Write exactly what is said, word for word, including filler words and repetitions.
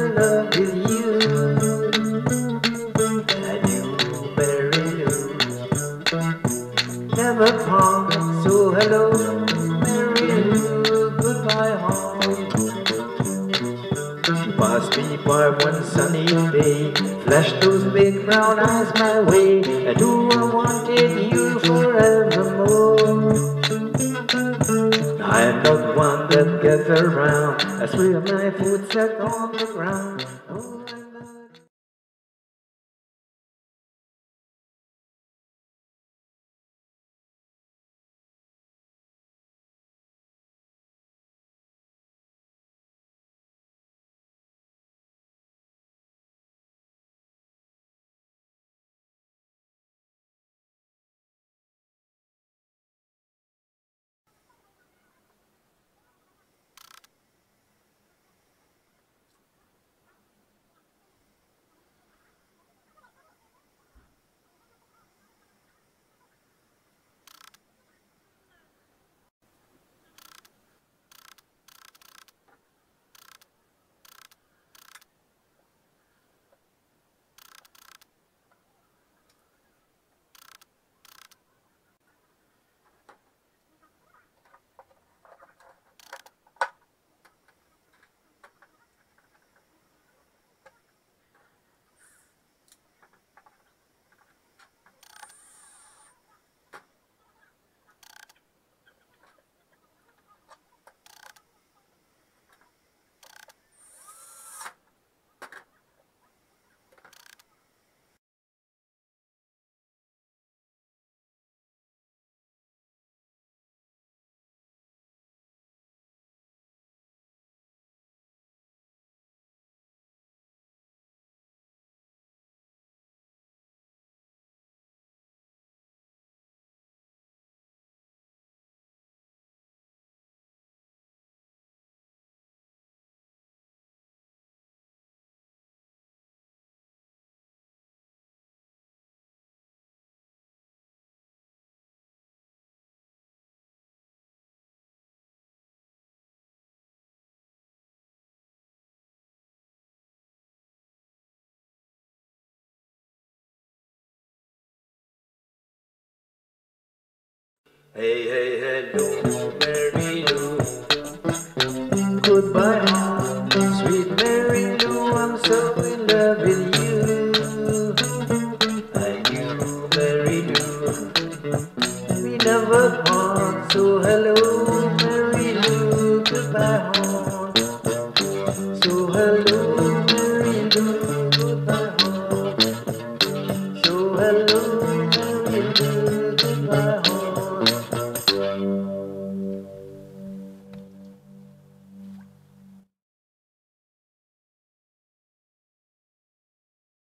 in love with you. And you, Mary Lou, never part. So hello, Mary Lou, goodbye home. You passed me by one sunny day, flashed those big brown eyes my way, and oh, I wanted you forevermore. I'm not one that gets around, I swear my foot's set on the ground. Oh, I'm not Hey, hey, hello, Mary Lou, goodbye home, sweet Mary Lou, I'm so in love with you. And you, Mary Lou, we never part, so hello, Mary Lou, goodbye home.